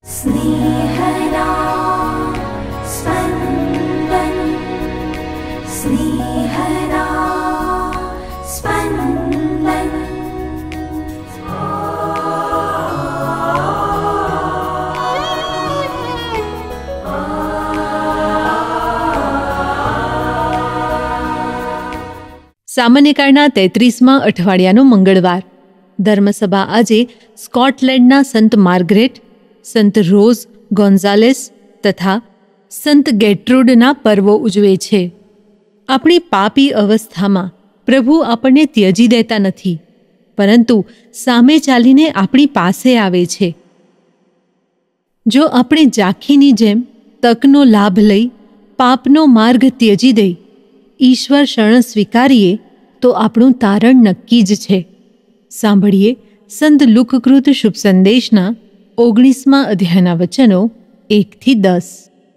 स्नेहदा स्पन्दन स्नेहदा स्पन्दन। સામાન્ય કાળના 33મા અઠવાડિયાનો મંગળવાર. ધર્મસભા આજે સ્કોટલેન્ડના સંત માર્ગરેટ, સંત રોઝ ગોન્ઝાલેસ તથા સંત ગેટ્રુડના પર્વો ઉજવે છે. આપણી પાપી અવસ્થામાં પ્રભુ આપણને ત્યજી દેતા નથી, પરંતુ સામે ચાલીને આપણી પાસે આવે છે. જો આપણે ઝાંખીની જેમ તકનો લાભ લઈ પાપનો માર્ગ ત્યજી દઈ ઈશ્વર શરણ સ્વીકારીએ તો આપણું તારણ નક્કી જ છે. સાંભળીએ સંત લુકકૃત શુભ સંદેશના 19મા અધ્યાયના વચનો 1-10.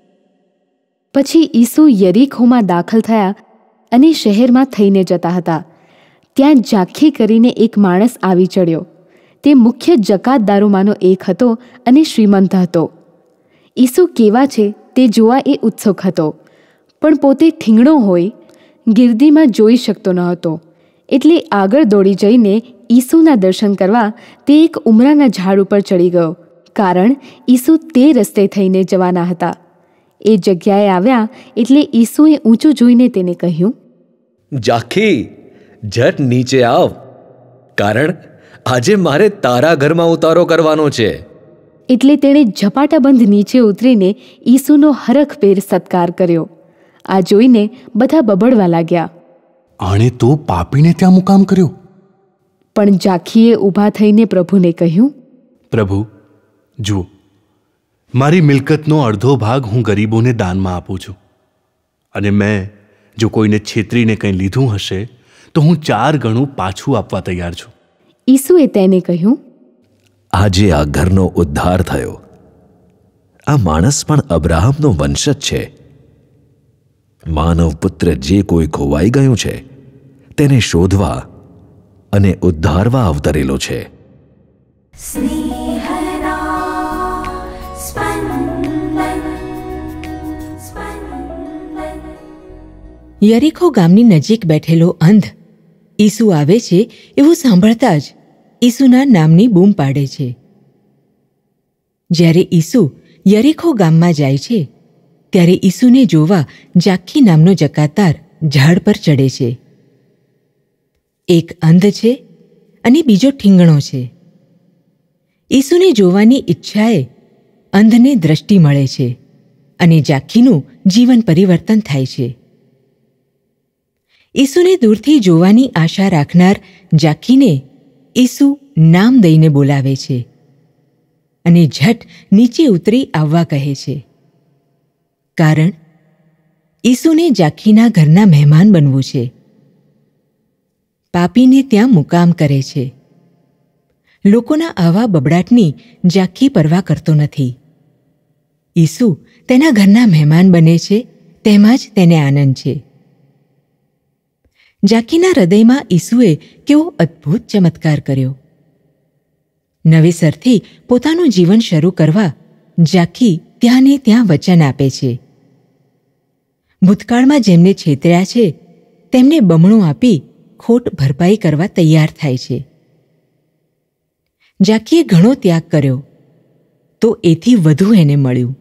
પછી ઈસુ યરીખોમાં દાખલ થયા અને શહેરમાં થઈને જતા હતા. ત્યાં ઝાંખી કરીને એક માણસ આવી ચડ્યો. તે મુખ્ય જકાતદારોમાંનો એક હતો અને શ્રીમંત હતો. ઈસુ કેવા છે તે જોવા એ ઉત્સુક હતો, પણ પોતે ઠીંગણો હોય ગિરદીમાં જોઈ શકતો ન હતો. એટલે આગળ દોડી જઈને ઈસુના દર્શન કરવા તે એક ઉમરાના ઝાડ ઉપર ચડી ગયો, કારણ ઈસુ તે રસ્તે થઈને જવાના હતા. એ જગ્યાએ આવ્યા એટલે ઈસુએ ઊંચું જોઈને તેને કહ્યું, ઝાંખી, ઝટ નીચે આવ, કારણ આજે મારે તારા ઘરમાં ઉતારો કરવાનો છે. એટલે તેણે ઝપાટાબંધ નીચે ઉતરીને ઈસુનો હરખભેર સત્કાર કર્યો. આ જોઈને બધા બબડવા લાગ્યા, આણે તો પાપીને ત્યાં મુકામ કર્યો. પણ ઝાંખીએ ઊભા થઈને પ્રભુને કહ્યું, પ્રભુ, જુઓ, મારી મિલકતનો અડધો ભાગ હું ગરીબોને દાનમાં આપું છું, અને મેં જો કોઈને છેતરીને કંઈ લીધું હશે તો હું 4 ગણું પાછું આપવા તૈયાર છું. ઈસુએ તેને કહ્યું, આજે આ ઘરનો ઉદ્ધાર થયો. આ માણસ પણ અબ્રાહમનો વંશજ છે. માનવ પુત્ર જે કોઈ ખોવાઈ ગયું છે તેને શોધવા અને ઉદ્ધારવા અવતરેલો છે. સ્નેહदा સ્પन्दન સ્પन्दન। યરીખો ગામની નજીક બેઠેલો અંધ ઈસુ આવે છે એવું સાંભળતા જ ઈસુના નામની બૂમ પાડે છે. જ્યારે ઈસુ યરીખો ગામમાં જાય છે ત્યારે ઈસુને જોવા ઝાંખી નામનો જકાતદાર ઝાડ પર ચડે છે. એક અંધ છે અને બીજો ઠીંગણો છે. ઈસુને જોવાની ઈચ્છાએ અંધને દ્રષ્ટિ મળે છે અને ઝાંખીનું જીવન પરિવર્તન થાય છે. ઈસુને દૂરથી જોવાની આશા રાખનાર ઝાંખીને ઈસુ નામ દઈને બોલાવે છે અને ઝટ નીચે ઉતરી આવવા કહે છે, કારણ ઈસુને ઝાંખીના ઘરના મહેમાન બનવું છે. પાપીને ત્યાં મુકામ કરે છે. લોકોના આવા બબડાટની ઝાંખી પરવા કરતો નથી. ઈસુ તેના ઘરના મહેમાન બને છે, તેમાં જ તેને આનંદ છે. ઝાંખીના હૃદયમાં ઈસુએ કેવો અદ્ભુત ચમત્કાર કર્યો. નવેસરથી પોતાનું જીવન શરૂ કરવા ઝાંખી ત્યાં ને ત્યાં વચન આપે છે. ભૂતકાળમાં જેમને છેતર્યા છે તેમને બમણું આપી ખોટ ભરપાઈ કરવા તૈયાર થાય છે. ઝાંખીએ ઘણો ત્યાગ કર્યો તો એથી વધુ એને મળ્યું.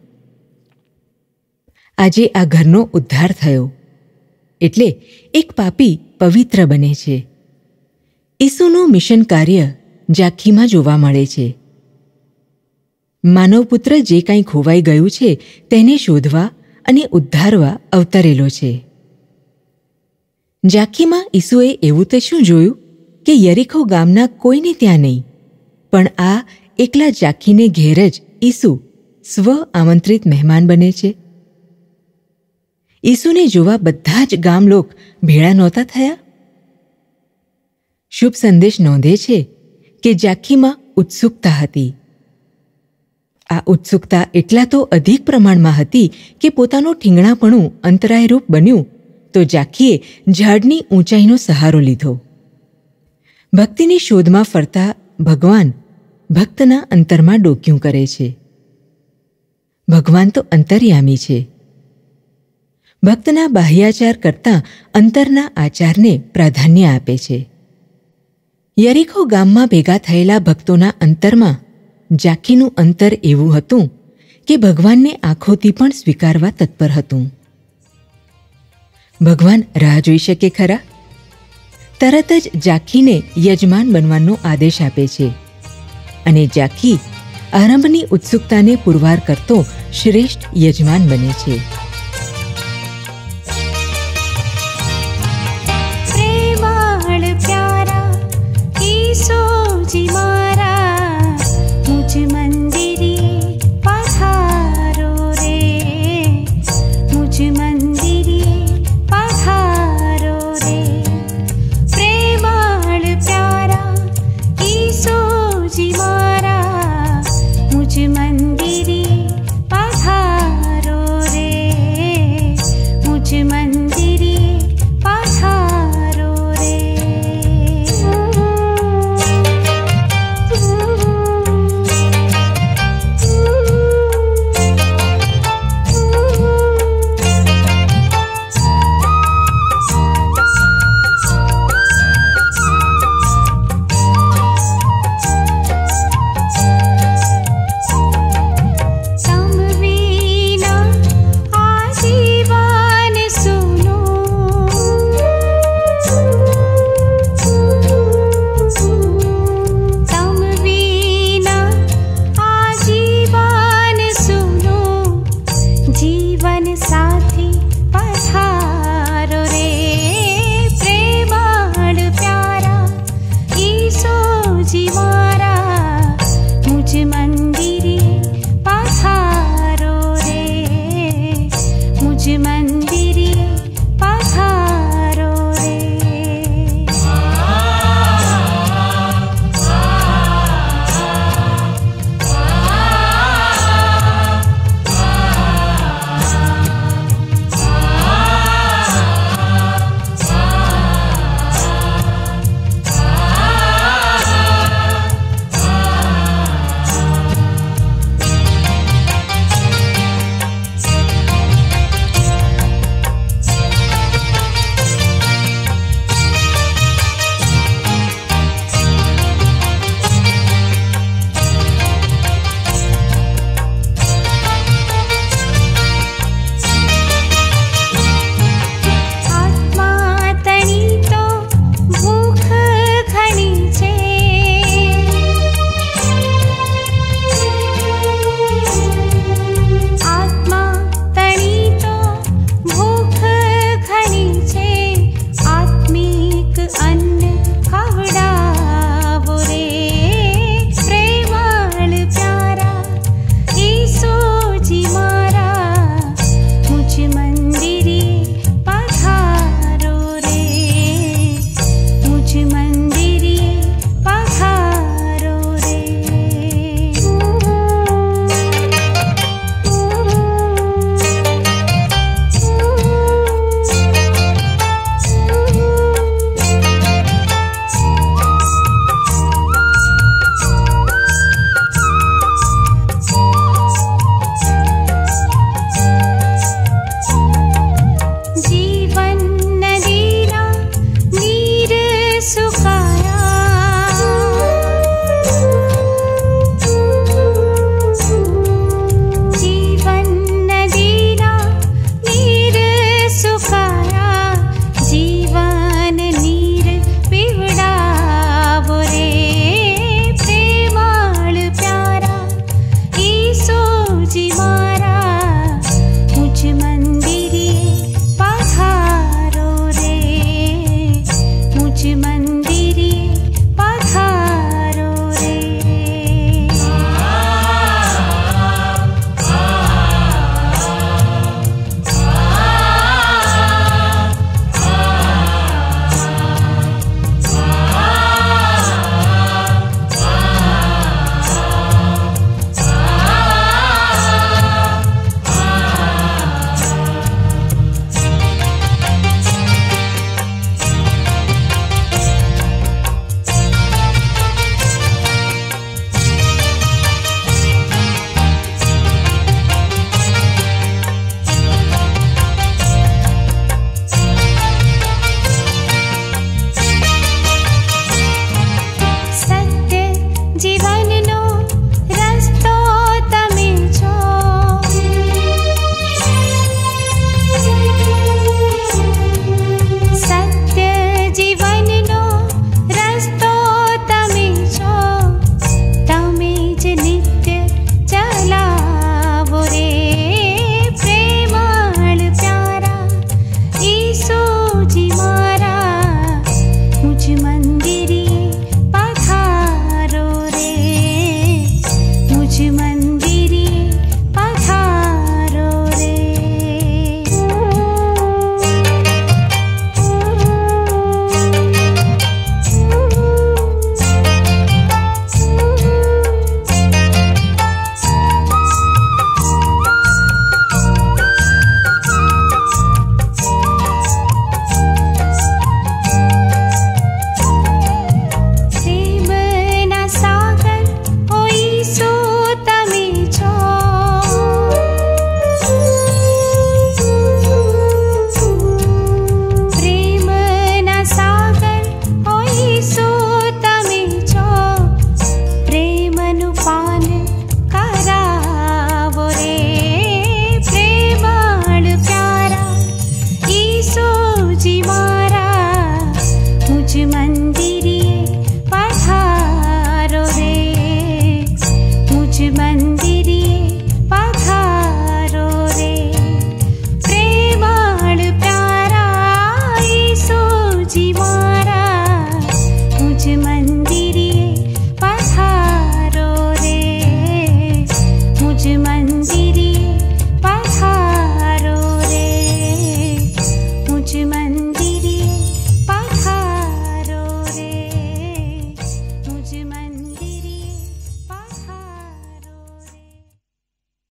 આજે આ ઘરનો ઉદ્ધાર થયો એટલે એક પાપી પવિત્ર બને છે. ઈસુનું મિશન કાર્ય ઝાંખીમાં જોવા મળે છે. માનવપુત્ર જે કંઈ ખોવાઈ ગયું છે તેને શોધવા અને ઉદ્ધારવા અવતરેલો છે. ઝાંખીમાં ઈસુએ એવું તો શું જોયું કે યરીખો ગામના કોઈને ત્યાં નહીં, પણ આ એકલા ઝાંખીને ઘેર જ ઈસુ સ્વ આમંત્રિત મહેમાન બને છે. ઈસુને જોવા બધા જ ગામ લોક ભેળા નહોતા થયા. શુભ સંદેશ નોંધે છે કે ઝાંખીમાં ઉત્સુકતા હતી. આ ઉત્સુકતા એટલા તો અધિક પ્રમાણમાં હતી કે પોતાનું ઠીંગણાપણું અંતરાયરૂપ બન્યું તો ઝાંખીએ ઝાડની ઊંચાઈનો સહારો લીધો. ભક્તિની શોધમાં ફરતા ભગવાન ભક્તના અંતરમાં ડોક્યું કરે છે. ભગવાન તો અંતર્યામી છે. ભક્તના બાહ્યાચાર કરતાં અંતરના આચારને પ્રાધાન્ય આપે છે. યરીખો ગામમાં ભેગા થયેલા ભક્તોના અંતરમાં જાખીનું અંતર એવું હતું કે ભગવાનને આંખોથી પણ સ્વીકારવા તત્પર હતું. ભગવાન રાહ જોઈ શકે ખરા? તરત જ જાખીને યજમાન બનવાનો આદેશ આપે છે અને જાખી આરંભની ઉત્સુકતાને પુરવાર કરતો શ્રેષ્ઠ યજમાન બને છે.